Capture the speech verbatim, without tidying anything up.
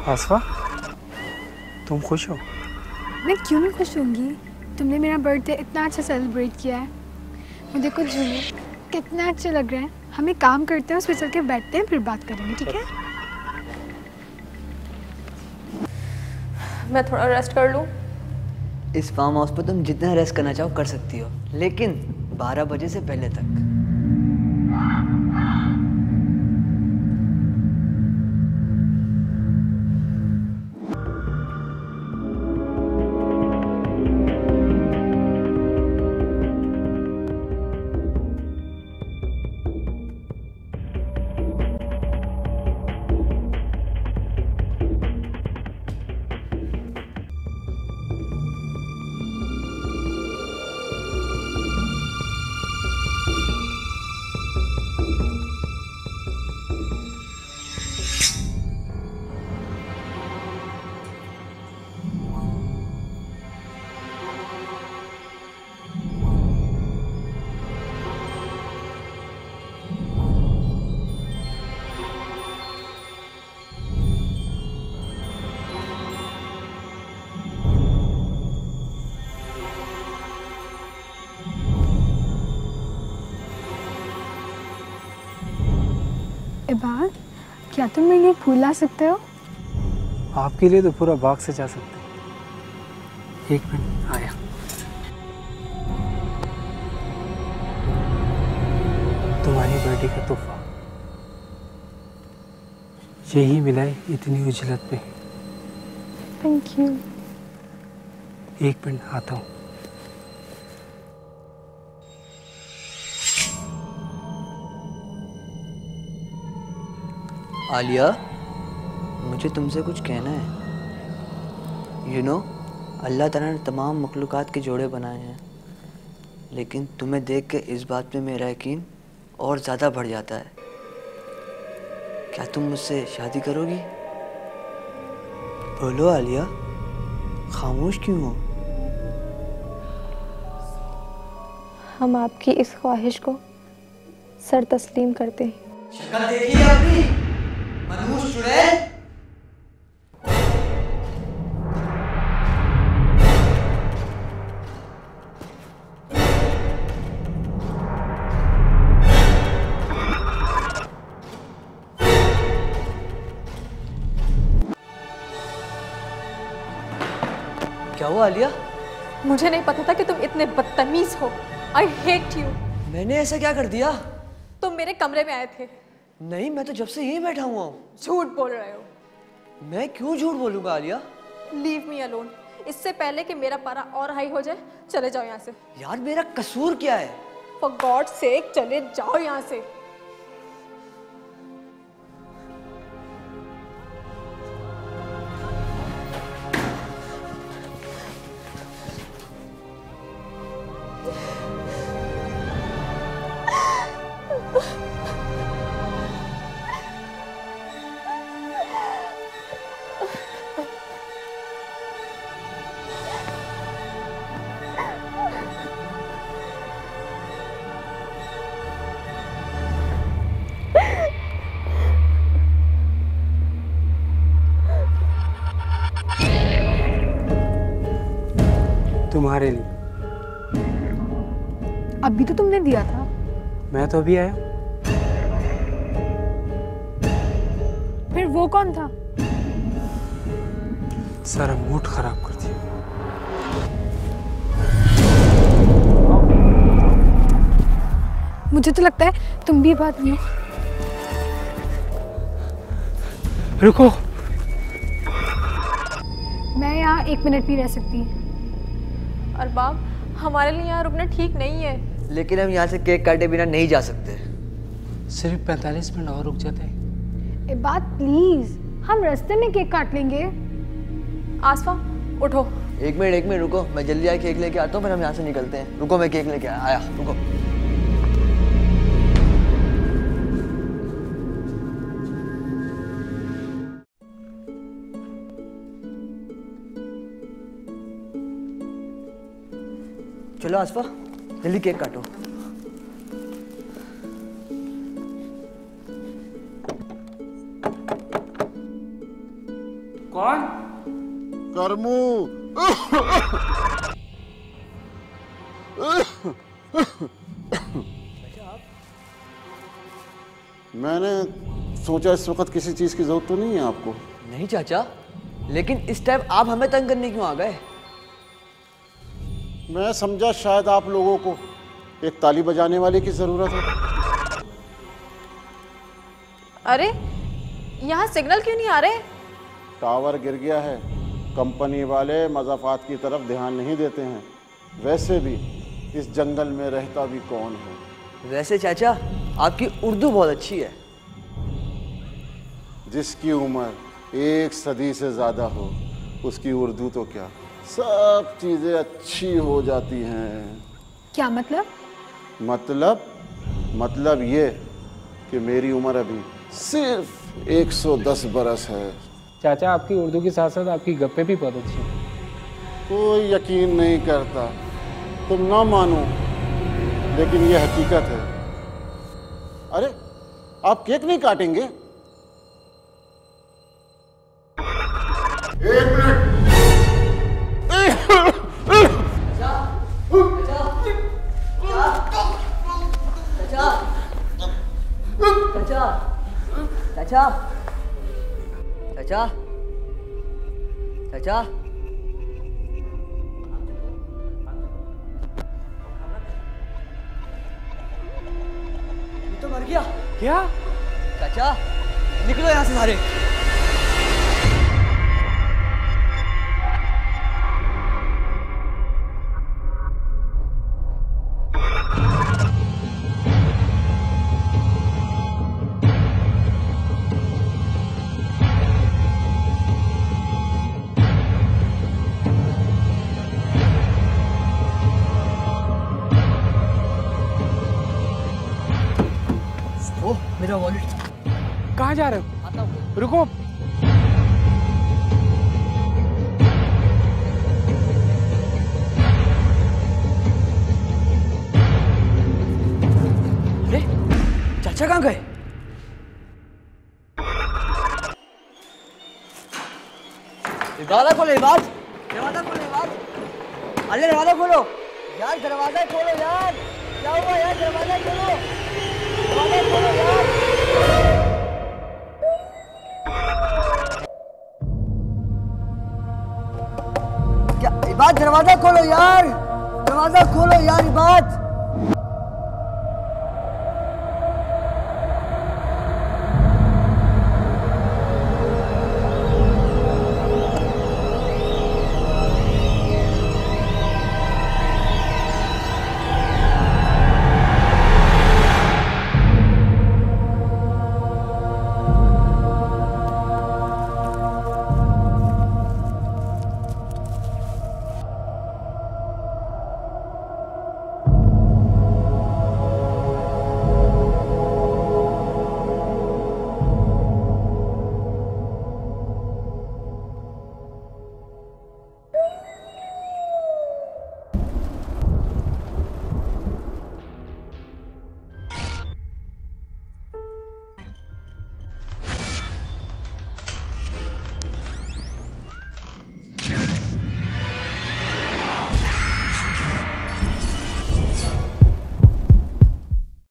आसफा, तुम खुश हो? मैं क्यों नहीं खुश होंगी? तुमने मेरा बर्थडे इतना अच्छा सेलिब्रेट किया है। मुझे कुछ झूले कितना अच्छे लग रहे हैं। हम एक काम करते हैं, उस पर चल के बैठते हैं, फिर बात करेंगे, ठीक है? मैं थोड़ा रेस्ट कर लूँ। इस फार्म हाउस पर तुम जितना रेस्ट करना चाहो कर सकती हो, लेकिन बारह बजे से पहले तक। इबाद, क्या तुम मेरे लिए फूल ला सकते हो? आपके लिए तो पूरा बाग से जा सकते हैं। एक मिनट, आया। तुम्हारी बर्थडे का तोहफा यही मिला है इतनी उजलत में। Thank you. एक मिनट, आता हूँ। आलिया, मुझे तुमसे कुछ कहना है। यू नो, अल्लाह ताला ने तमाम मखलूक़ात के जोड़े बनाए हैं, लेकिन तुम्हें देख के इस बात पे मेरा यकीन और ज़्यादा बढ़ जाता है। क्या तुम मुझसे शादी करोगी? बोलो आलिया, खामोश क्यों हो? हम आपकी इस ख्वाहिश को सर तस्लीम करते हैं। शक्ल देखिए अपनी, मनहूस चुड़ैल। क्या हुआ आलिया? मुझे नहीं पता था कि तुम इतने बदतमीज हो। I hate you. मैंने ऐसा क्या कर दिया? तुम मेरे कमरे में आए थे। नहीं, मैं तो जब से यहीं बैठा हुआ हूँ। झूठ बोल रहे हो। मैं क्यों झूठ बोलूंगा आलिया? Leave me alone. इससे पहले कि मेरा पारा और हाई हो जाए, चले जाओ यहाँ से। यार, मेरा कसूर क्या है? फॉर गॉड सेक, चले जाओ यहाँ से। तुम्हारे लिए। अभी तो तुमने दिया था। मैं तो अभी आया। फिर वो कौन था? सारा मूड खराब कर दिया। मुझे तो लगता है तुम भी बात नहीं हो। रुको, मैं यहाँ एक मिनट भी रह सकती। अरबाब, हमारे लिए यहाँ रुकना ठीक नहीं है। लेकिन हम यहाँ से केक काटे बिना नहीं जा सकते। सिर्फ पैंतालीस मिनट और रुक जाते। ए बात प्लीज, हम रास्ते में केक काट लेंगे। आसफा, उठो। एक मिनट एक मिनट रुको, मैं जल्दी आके केक लेके आता हूँ, फिर हम यहाँ से निकलते हैं। रुको, मैं केक लेके आया। रुको। चलो आसफा, जल्दी केक काटो। करमू। मैंने सोचा इस वक्त किसी चीज की जरूरत तो नहीं है आपको। नहीं चाचा, लेकिन इस टाइम आप हमें तंग करने क्यों आ गए? मैं समझा शायद आप लोगों को एक ताली बजाने वाले की जरूरत है। अरे यहाँ सिग्नल क्यों नहीं आ रहे? टावर गिर गया है। कंपनी वाले मजाफात की तरफ ध्यान नहीं देते हैं। वैसे भी इस जंगल में रहता भी कौन है। वैसे चाचा आपकी उर्दू बहुत अच्छी है। जिसकी उम्र एक सदी से ज्यादा हो उसकी उर्दू तो क्या, सब चीजें अच्छी हो जाती हैं। क्या मतलब? मतलब मतलब ये कि मेरी उम्र अभी सिर्फ एक सौ दस बरस है। चाचा आपकी उर्दू के साथ साथ आपकी गप्पे भी बहुत अच्छी हैं। कोई यकीन नहीं करता, तुम ना मानो, लेकिन ये हकीकत है। अरे आप केक नहीं काटेंगे? एक मिनट। चाचा चाचा चाचा चाचा ये तो मर गया। क्या? चाचा निकलो यहाँ से सारे। ओह मेरा वॉलेट। कहाँ जा रहे हो? आता हूँ। रुको। अरे चाचा कहाँ गए? दरवाजा खोलो इबाद, दरवाजा खोलो इबाद। अरे दरवाजा खोलो यार, दरवाजा खोलो यार। क्या हुआ यार, दरवाजा खोलो, दरवाजा खोलो यार। क्या इबाद, दरवाजा खोलो यार, दरवाजा खोलो यार इबाद।